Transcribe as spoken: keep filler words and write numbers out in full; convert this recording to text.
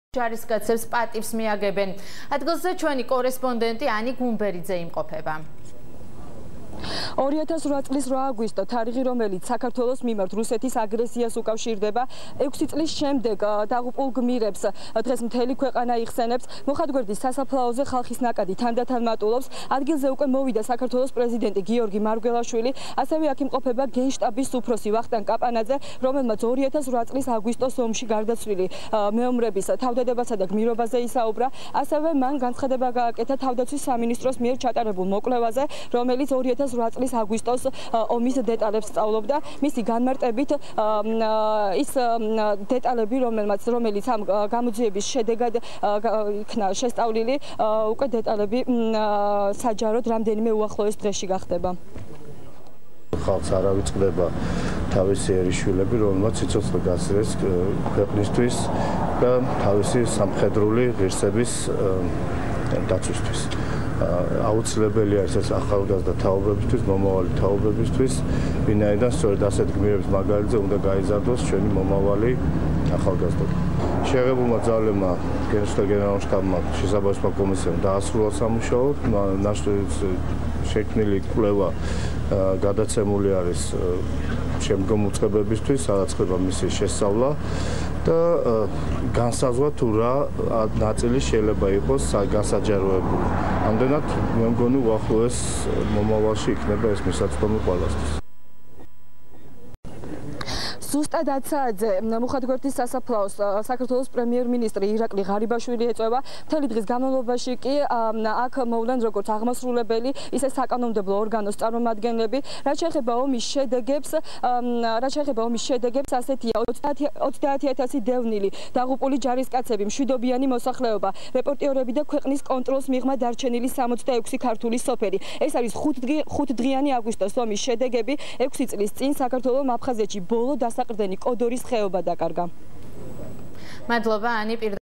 ჯარისკაცებს პატივს მიაგებენ. ადგილზე ჩვენი კორესპონდენტი ანი გუმბერიძე იმყოფება. ორი ათას ორი წლის რვა აგვისტო თარიღი, რომელიც საქართველოს მიმართ რუსეთის აგრესიას უკავშირდება, ექვსი წლის შემდეგ დაღუპულ გმირებს დღეს მთელი ქვეყანა იხსენებს. მოხატგვერდის სასაფლაოზე ხალხის ნაკადი თანდათან მატულობს. ადგილზე უკვე მოვიდა საქართველოს პრეზიდენტი გიორგი მარგველაშვილი, ასევე აქ იმყოფება გენშტაბის უფროსი ვახტანგ კაპანაძე, რომელმაც ორი ათას ორი წლის აგვისტოს ომში გარდაცვლილი მეომრების თავდადებასა და გმირობაზე ისაუბრა. ასევე მან განცხადება გააკეთა თავდაცვის სამინისტროს მიერ ჩატარებულ მოკვლევაზე, რომელიც ორი ათას ორი წლის აგვისტოს ომის დეტალებს სწავლობდა. მისი განმარტებით ის დეტალები, რომელმაც რომელიც ამ გამოძიების შედეგად იქნა შესწავლილი, უკვე დეტალები საჯაროდ რამდენიმე უახლოეს დღეში გახდება. ხალხს არ ავიწყდება თავისი ერიშვილები, რომელმაც სიცოცხლე გასცეს ქვეყნისთვის და თავისი სამხედრული ღირსების დაცვისთვის. აუცილებელია ეს ახალგაზრდა თაობებისთვის, მომავალი თაობებისთვის, ვინაიდან სწორედ ასეთ გმირების მაგალითზე უნდა გაიზარდოს ჩვენი მომავალი ახალგაზრდობა. შეღებულმა ძალებმა გენერალ გენერალურ შტაბმა შესაბამისმა კომისიამ დაასრულა სამუშაო, შექმნილი კვლევა გადაცემული არის შემდგომ უწყებებისთვის, სადაც ხდება მისი შესწავლა და განსაზღვრა თუ რა ნაწილი შეიძლება იყოს განსაჯაროებული. ამდენად მე მგონი უახლოეს მომავალში იქნება ეს მისაწვდომი ყველასთვის. ზუსტად ათ საათზე მოხატგვერდის სასაფლაოს საქართველოს პრემიერ-მინისტრი ირაკლი ღარიბაშვილი ეწევა. მთელი დღის განმავლობაში კი აქ მოვლენ როგორც აღმასრულებელი, ისე საკანონმდებლო ორგანოს წარმომადგენლები. რაც შეეხება ომის შედეგებს, რაც შეეხება ომის შედეგებს, ასეთია ოცდაათი ათასი დევნილი, დაღუპული ჯარისკაცები, მშვიდობიანი მოსახლეობა, რეპორტიორები და ქვეყნის კონტროლს მიღმა დარჩენილი სამოცდაექვსი ქართული სოფელი. ეს არის ხუთდღიანი აგვისტოს ომის შედეგები. ექვსი წლის წინ საქართველოს აფხაზეთში ბოლო დასაყრდენი კოდორის ხეობა დაკარგა. მადლობა ანი.